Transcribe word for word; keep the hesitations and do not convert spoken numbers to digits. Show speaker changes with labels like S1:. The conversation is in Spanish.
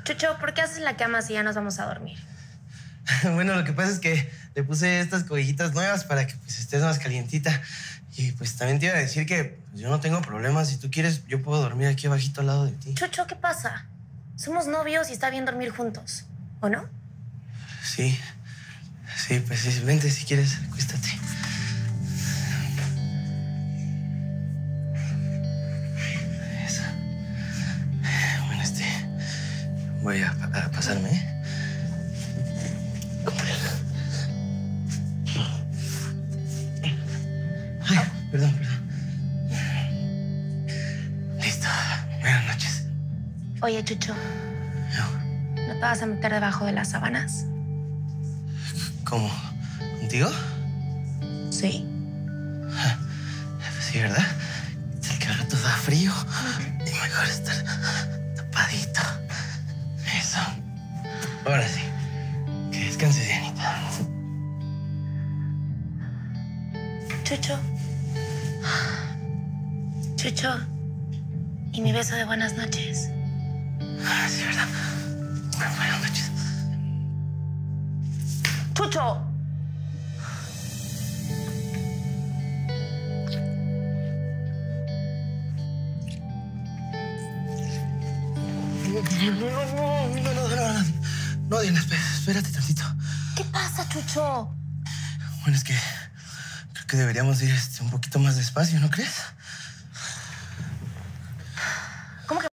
S1: Chucho, ¿por qué haces la cama si ya nos vamos a dormir?
S2: Bueno, lo que pasa es que le puse estas cobijitas nuevas para que pues, estés más calientita. Y pues también te iba a decir que pues, yo no tengo problemas. Si tú quieres, yo puedo dormir aquí abajito al lado de ti.
S1: Chucho, ¿qué pasa? Somos novios y está bien dormir juntos, ¿o no?
S2: Sí. Sí, pues sí, vente si quieres, acuéstate. Eso. Bueno, este... Voy a, a pasarme, ¿eh? Ay, perdón, perdón. Listo. Buenas noches.
S1: Oye, Chucho.
S2: No.
S1: ¿No te vas a meter debajo de las sábanas?
S2: ¿Cómo? ¿Contigo?
S1: Sí.
S2: Sí, ¿verdad? Es que ahora todo da frío. Y mejor estar tapadito. Eso. Ahora sí. Que descanses, Dianita.
S1: Chucho. Chucho. ¿Y mi beso de buenas noches?
S2: Ah, sí, ¿verdad? Buenas noches.
S1: ¡Chucho!
S2: No, no, no, no, no, no, no, Diana, espérate tantito.
S1: ¿Qué pasa, Chucho?
S2: Bueno, es que creo que deberíamos ir este, un poquito más despacio, ¿no crees?